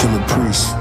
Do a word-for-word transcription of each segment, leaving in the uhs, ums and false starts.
ultimate priest.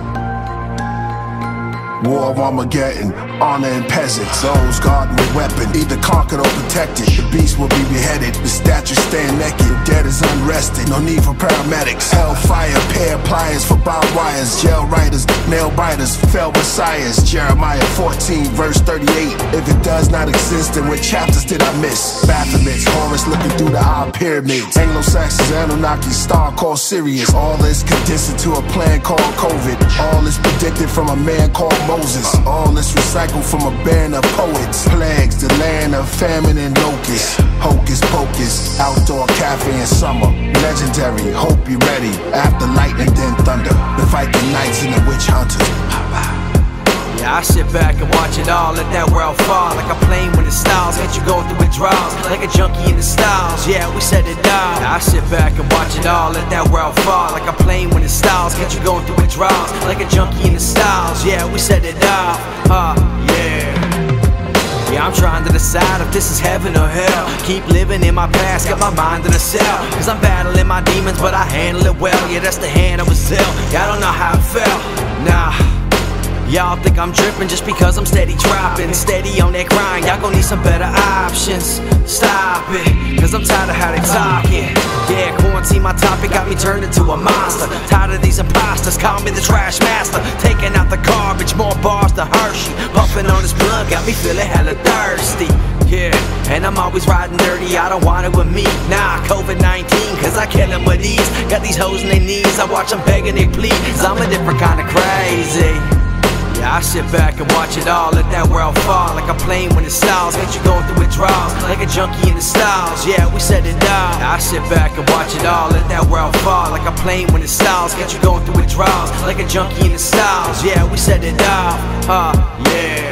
War of Armageddon, honor and peasants. Those guarding the weapon, either conquered or protected. The beast will be beheaded, the statue stand naked. Dead is unrested, no need for paramedics. Hellfire, pair pliers for barbed wires. Jail writers, nail biters, fell messiahs. Jeremiah fourteen verse thirty-eight. If it does not exist, then what chapters did I miss? Baphomets, Horus looking through the eye pyramids. Anglo-Saxons, Anunnaki, star called Sirius. All this condensed to a plan called COVID. All this predicted from a man called Moses. All this recycled from a band of poets. Plagues, the land of famine and locusts. Hocus pocus, outdoor cafe in summer. Legendary, hope you ready. After lightning, then thunder. The Viking knights and the witch hunters. Yeah, I sit back and watch it all, let that world fall. Like a plane when it stalls, get you going through withdrawals. Like a junkie in the styles, yeah, we set it down. Yeah, I sit back and watch it all, let that world fall. Like a plane when it stalls, get you going through withdrawals. Like a junkie in the styles, yeah, we set it down. Uh, yeah. Yeah, I'm trying to decide if this is heaven or hell. Keep living in my past, got my mind in a cell. Cause I'm battling my demons, but I handle it well. Yeah, that's the hand of a cell. Yeah, I don't know how it felt. Nah. Y'all think I'm dripping just because I'm steady dropping. Steady on that grind, y'all gon' need some better options. Stop it, cause I'm tired of how they talking. Yeah, quarantine my topic got me turned into a monster. Tired of these imposters, call me the trash master. Taking out the garbage, more bars than Hershey. Puffing on this blunt, got me feeling hella thirsty. Yeah, and I'm always riding dirty, I don't want it with me. Nah, COVID nineteen, cause I kill them with ease. Got these hoes in their knees, I watch them begging they please. I'm a different kind of crazy. Yeah, I sit back and watch it all, let that world fall. Like a plane when it stalls, get you going through withdrawals. Like a junkie in the styles, yeah, we set it down. Yeah, I sit back and watch it all, let that world fall. Like a plane when it stalls, get you going through withdrawals. Like a junkie in the styles, yeah, we set it down. Uh, yeah.